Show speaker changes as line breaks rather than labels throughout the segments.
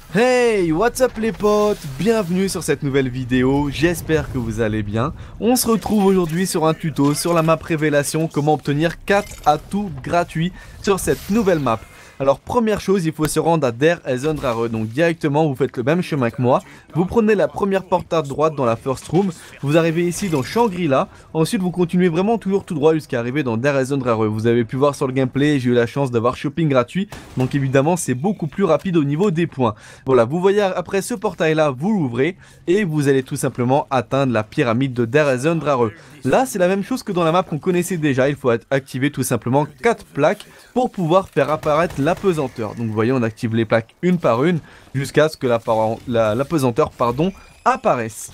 Hey, what's up les potes? Bienvenue sur cette nouvelle vidéo, j'espère que vous allez bien. On se retrouve aujourd'hui sur un tuto sur la map révélation, comment obtenir 4 atouts gratuits sur cette nouvelle map. Alors première chose, il faut se rendre à Der Eisendrache, donc directement vous faites le même chemin que moi. Vous prenez la première porte à droite dans la first room, vous arrivez ici dans Shangri-La, ensuite vous continuez vraiment toujours tout droit jusqu'à arriver dans Der Eisendrache. Vous avez pu voir sur le gameplay, j'ai eu la chance d'avoir shopping gratuit, donc évidemment c'est beaucoup plus rapide au niveau des points. Voilà, vous voyez après ce portail là, vous l'ouvrez et vous allez tout simplement atteindre la pyramide de Der Eisendrache. Là c'est la même chose que dans la map qu'on connaissait déjà, il faut activer tout simplement 4 plaques pour pouvoir faire apparaître l'apesanteur. Donc vous voyez, on active les plaques une par une jusqu'à ce que l'apesanteur apparaisse.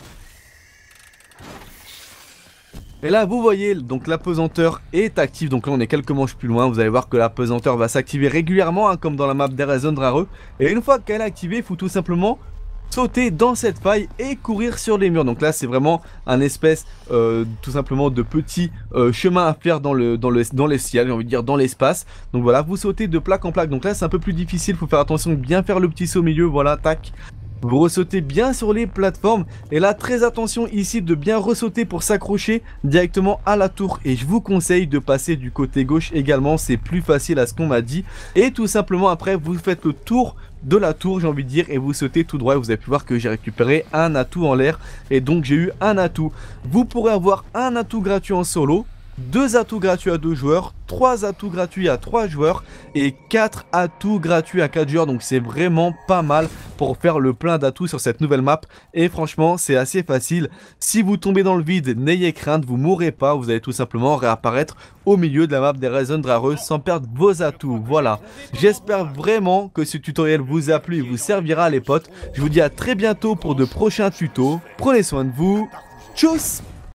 Et là vous voyez, donc l'apesanteur est active, donc là on est quelques manches plus loin, vous allez voir que l'apesanteur va s'activer régulièrement hein, comme dans la map Der Eisendrache. Et une fois qu'elle est activée, il faut tout simplement sauter dans cette faille et courir sur les murs. Donc là c'est vraiment un espèce tout simplement de petit chemin à faire dans les ciels, j'ai envie de dire dans l'espace. Donc voilà, vous sautez de plaque en plaque, donc là c'est un peu plus difficile, il faut faire attention de bien faire le petit saut au milieu, voilà, tac. Vous ressautez bien sur les plateformes et là très attention ici de bien ressauter pour s'accrocher directement à la tour, et je vous conseille de passer du côté gauche également, c'est plus facile à ce qu'on m'a dit. Et tout simplement après vous faites le tour de la tour, j'ai envie de dire, et vous sautez tout droit. Vous avez pu voir que j'ai récupéré un atout en l'air et donc j'ai eu un atout. Vous pourrez avoir un atout gratuit en solo, 2 atouts gratuits à 2 joueurs, 3 atouts gratuits à 3 joueurs et 4 atouts gratuits à 4 joueurs. Donc c'est vraiment pas mal pour faire le plein d'atouts sur cette nouvelle map. Et franchement c'est assez facile. Si vous tombez dans le vide, n'ayez crainte, vous mourrez pas. Vous allez tout simplement réapparaître au milieu de la map Der Eisendrache sans perdre vos atouts. Voilà, j'espère vraiment que ce tutoriel vous a plu et vous servira les potes. Je vous dis à très bientôt pour de prochains tutos. Prenez soin de vous. Tchuss!